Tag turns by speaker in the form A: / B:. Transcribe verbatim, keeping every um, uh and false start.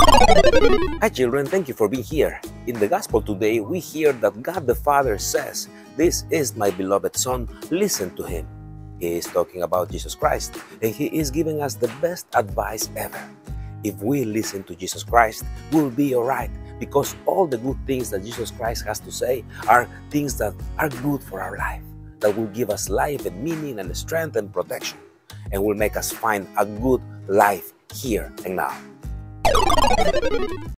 A: Hi children, thank you for being here. In the Gospel today, we hear that God the Father says, "This is my beloved Son, listen to Him." He is talking about Jesus Christ, and He is giving us the best advice ever. If we listen to Jesus Christ, we'll be alright, because all the good things that Jesus Christ has to say are things that are good for our life, that will give us life and meaning and strength and protection, and will make us find a good life here and now.